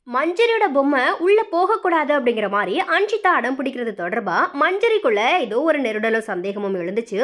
மஞ்சரியோட பொம்மை உள்ள போகக்கூடாது அப்படிங்கிற மாதிரி அன்ஷிதா அடம் பிடிக்கிறது தொடர்பாக மஞ்சரிக்குள்ள ஏதோ ஒரு நெருடலும் சந்தேகமும் எழுந்துச்சு.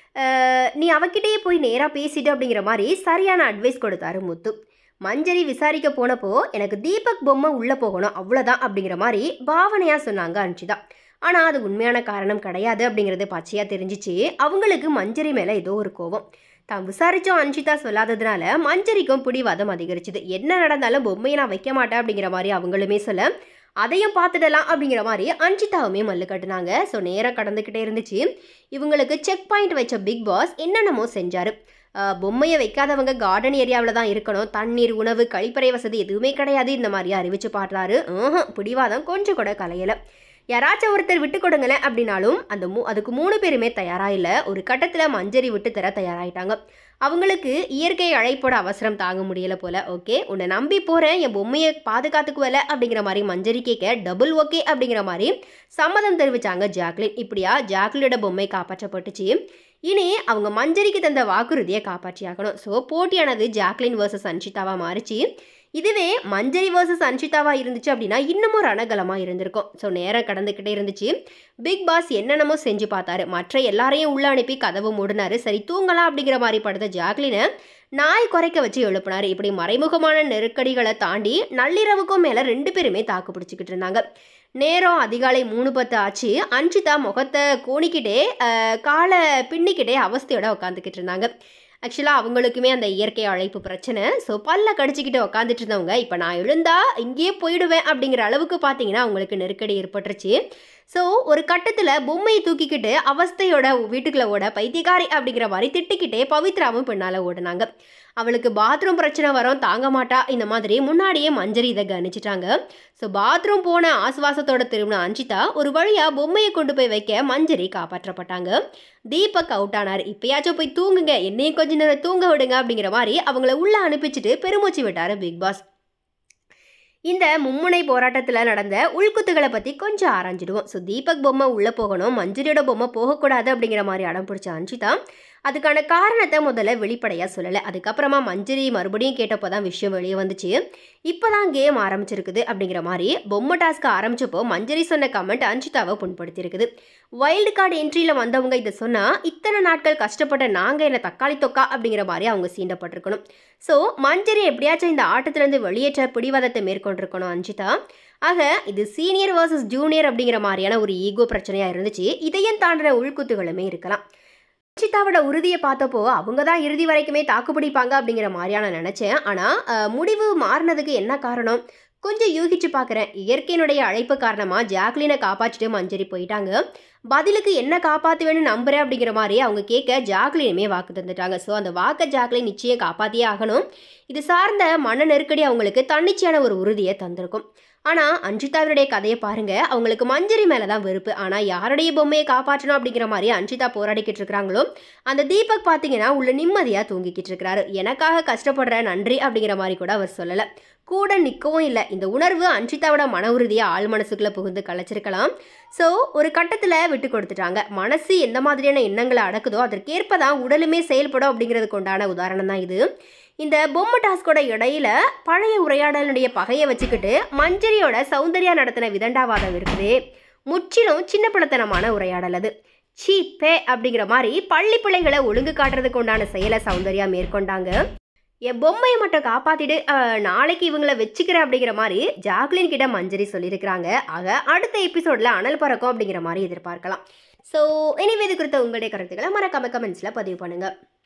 நீ அவகிட்டயே போய் நேராக பேசிட்டு அப்படிங்கிற மாதிரி சரியான அட்வைஸ் கொடுத்தாரு முத்து. மஞ்சரி விசாரிக்க போனப்போ எனக்கு தீபக் பொம்மை உள்ளே போகணும் அவ்வளோதான் அப்படிங்கிற மாதிரி பாவனையாக சொன்னாங்க அன்ஷிதா. ஆனால் அது உண்மையான காரணம் கிடையாது அப்படிங்கிறது பச்சையாக தெரிஞ்சிச்சு. அவங்களுக்கு மஞ்சரி மேலே ஏதோ ஒரு கோபம். தான் விசாரித்தோம் அன்ஷிதா சொல்லாததுனால மஞ்சரிக்கும் பிடிவாதம் அதிகரிச்சுது. என்ன நடந்தாலும் பொம்மையை நான் வைக்க மாட்டேன் அப்படிங்கிற மாதிரி அவங்களுமே சொல்ல, அதையும் பார்த்துடலாம் அப்படிங்கிற மாதிரி அன்ஷிதாவுமே மல்லு கட்டுனாங்க. ஸோ நேரம் கடந்துக்கிட்டே இருந்துச்சு. இவங்களுக்கு செக் பாயிண்ட் வச்ச பிக் பாஸ் என்னென்னமோ செஞ்சார். பொம்மையை வைக்காதவங்க கார்டன் ஏரியாவில் தான் இருக்கணும், தண்ணீர், உணவு, கழிப்பறை வசதி எதுவுமே கிடையாது, இந்த மாதிரி அறிவிச்சு பாடுறாரு. பிடிவாதம் கொஞ்சம் கூட கலையலை. யாராச்சும் ஒருத்தர் விட்டு கொடுங்களேன் அப்படின்னாலும் அதுக்கு 3 பேருமே தயாராக இல்லை. ஒரு கட்டத்தில் மஞ்சரி விட்டு தர தயாராகிட்டாங்க. அவங்களுக்கு இயற்கை அழைப்போட அவசரம் தாங்க முடியலை போல. ஓகே, உன்னை நம்பி போகிறேன், என் பொம்மையை பாதுகாத்துக்குவல அப்படிங்கிற மாதிரி மஞ்சரி கேட்க டபுள் ஓகே அப்படிங்கிற மாதிரி சம்மதம் தெரிவித்தாங்க ஜாக்லின். இப்படியா ஜாக்லினோட பொம்மை காப்பாற்றப்பட்டுச்சு. இனி அவங்க மஞ்சரிக்கு தந்த வாக்குறுதியை காப்பாற்றியாகணும். ஸோ போட்டியானது ஜாக்லின் வர்சஸ் அன்ஷிதாவாக மாறிச்சு. இதுவே மஞ்சரி வர்சஸ் அன்ஷிதாவாக இருந்துச்சு அப்படின்னா இன்னமும் ரணகலமாக இருந்திருக்கும். ஸோ நேரம் கடந்துக்கிட்டே இருந்துச்சு. பிக் பாஸ் என்னென்னமோ செஞ்சு பார்த்தாரு. மற்ற எல்லாரையும் உள்ள அனுப்பி கதவு மூடினாரு. சரி தூங்கலாம் அப்படிங்கிற மாதிரி படுத்த ஜாக்லினை நாய் குறைக்க வச்சு எழுப்பினார். இப்படி மறைமுகமான நெருக்கடிகளை தாண்டி நள்ளிரவுக்கும் மேலே 2 பேருமே தாக்கு பிடிச்சிக்கிட்டு இருந்தாங்க. நேரம் அதிகாலை 3:10 ஆச்சு. அன்ஷிதா முகத்தை கோணிக்கிட்டே காலை பின்னிக்கிட்டே அவஸ்தையோட உட்காந்துக்கிட்டு இருந்தாங்க. ஆக்சுவலாக அவங்களுக்குமே அந்த இயற்கை அழைப்பு பிரச்சனை. ஸோ பல்ல கடிச்சிக்கிட்டு உட்காந்துட்டு இருந்தவங்க இப்போ நான் எழுந்தா இங்கேயே போயிடுவேன் அப்படிங்கிற அளவுக்கு பார்த்தீங்கன்னா அவங்களுக்கு நெருக்கடி ஏற்பட்டுருச்சு. ஸோ ஒரு கட்டத்தில் பொம்மையை தூக்கிக்கிட்டு அவஸ்தையோட வீட்டுக்குள்ளே ஓட பைத்தியக்காரி அப்படிங்கிற மாதிரி திட்டிக்கிட்டே பவித்ராவும் பின்னால் ஓடினாங்க. அவளுக்கு பாத்ரூம் பிரச்சனை வரும், தாங்க மாட்டா, இந்த மாதிரி முன்னாடியே மஞ்சரி இதை கவனிச்சிட்டாங்க. ஸோ பாத்ரூம் போன ஆசுவாசத்தோட திரும்பின அன்ஷிதா ஒரு வழியாக பொம்மையை கொண்டு போய் வைக்க மஞ்சரி காப்பாற்றப்பட்டாங்க. தீபக் அவுட் ஆனார். இப்பயாச்சும் போய் தூங்குங்க, என்னையும் கொஞ்ச நேரம் தூங்க விடுங்க அப்படிங்கிற மாதிரி அவங்கள உள்ளே அனுப்பிச்சிட்டு பெருமூச்சு விட்டார் பிக் பாஸ். இந்த மும்முனை போராட்டத்தில் நடந்த உள்குத்துகளை பற்றி கொஞ்சம் ஆராய்ஞ்சிடுவோம். ஸோ தீபக் பொம்மை உள்ளே போகணும், மஞ்சரியோட பொம்மை போகக்கூடாது அப்படிங்கிற மாதிரி அடம் பிடிச்ச அன்ஷிதா அதுக்கான காரணத்தை முதல்ல வெளிப்படையாக சொல்லலை. அதுக்கப்புறமா மஞ்சரி மறுபடியும் கேட்டப்போ தான் விஷயம் வெளியே வந்துச்சு. இப்போ தான் கேம் ஆரம்பிச்சிருக்குது அப்படிங்கிற மாதிரி பொம்மை டாஸ்க்கு ஆரம்பிச்சப்போ மஞ்சரி சொன்ன கமெண்ட் அன்ஷிதாவை புண்படுத்தியிருக்குது. வைல்டு கார்டு என்ட்ரியில் வந்தவங்க இதை சொன்னால் இத்தனை நாட்கள் கஷ்டப்பட்ட நாங்கள் என்ன தக்காளி தொக்கா அப்படிங்கிற மாதிரி அவங்க சீண்டப்பட்டிருக்கணும். ஸோ மஞ்சரி எப்படியாச்சும் இந்த ஆட்டத்திலேருந்து வெளியேற்ற பிடிவாதத்தை மேற்கொண்டிருக்கணும் அன்ஷிதா. ஆக இது சீனியர் வர்சஸ் ஜூனியர் அப்படிங்கிற மாதிரியான ஒரு ஈகோ பிரச்சனையாக இருந்துச்சு. இதையும் தாண்டின உள்குத்துகளுமே இருக்கலாம். அன்ஷிதாவோட உறுதியை பார்த்தப்போ அவங்க தான் இறுதி வரைக்குமே தாக்குப்பிடிப்பாங்க அப்படிங்கிற மாதிரியான நினச்சேன். ஆனால் முடிவு மாறினதுக்கு என்ன காரணம் கொஞ்சம் யூகிச்சு பார்க்குறேன். இயற்கையினுடைய அழைப்பு காரணமாக ஜாக்லினை காப்பாற்றிட்டு மஞ்சரி போயிட்டாங்க. பதிலுக்கு என்ன காப்பாற்றுவேன்னு நம்புகிறேன் அப்படிங்கிற மாதிரி அவங்க கேட்க ஜாக்லினுமே வாக்கு தந்துட்டாங்க. ஸோ அந்த வாக்கை ஜாக்லின் நிச்சயம் காப்பாற்றியே ஆகணும். இது சார்ந்த மன நெருக்கடி அவங்களுக்கு தன்னிச்சையான ஒரு உறுதியை தந்திருக்கும். ஆனால் அன்ஷிதாவினுடைய கதையை பாருங்கள், அவங்களுக்கு மஞ்சரி மேலே தான் வெறுப்பு. ஆனால் யாருடைய பொம்மையை காப்பாற்றணும் அப்படிங்கிற மாதிரி அன்ஷிதா போராடிக்கிட்டு இருக்கிறாங்களோ அந்த தீபக் பார்த்தீங்கன்னா உள்ள நிம்மதியாக தூங்கிக்கிட்டு இருக்கிறாரு. எனக்காக கஷ்டப்படுற நன்றி அப்படிங்கிற மாதிரி கூட அவர் சொல்லலை, கூட நிற்கவும் இல்லை. இந்த உணர்வு அன்ஷிதாவோட மன உறுதியை ஆள் மனசுக்குள்ளே புகுந்து கலைச்சிருக்கலாம். ஸோ ஒரு கட்டத்தில் விட்டு கொடுத்துட்டாங்க. மனசு எந்த மாதிரியான எண்ணங்களை அடக்குதோ அதற்கேற்ப தான் உடலுமே செயல்படும் அப்படிங்கிறதுக்கு உண்டான உதாரணம் தான் இது. இந்த பொம்மை டாஸ்கோட இடையில பழைய உரையாடலுடைய பகையை வச்சுக்கிட்டு மஞ்சரியோட சௌந்தர்யா நடத்தின விதண்டாவாதம் இருக்குது. முற்றிலும் சின்ன பிள்ளைத்தனமான உரையாடல் அது. சீப்பே அப்படிங்கிற மாதிரி பள்ளி பிள்ளைகளை ஒழுங்கு காட்டுறதுக்கு உண்டான செயலை சௌந்தர்யா மேற்கொண்டாங்க. என் பொம்மையை மட்டும் காப்பாற்றிட்டு நாளைக்கு இவங்களை வச்சுக்கிறேன் அப்படிங்கிற மாதிரி ஜாக்லின் கிட்ட மஞ்சரி சொல்லியிருக்கிறாங்க. ஆக அடுத்த எபிசோடில் அனல் பறக்கும் அப்படிங்கிற மாதிரி எதிர்பார்க்கலாம். ஸோ எனிவே இது குறித்த உங்களுடைய கருத்துக்களை மறக்காம கமெண்ட்ஸில் பதிவு பண்ணுங்கள்.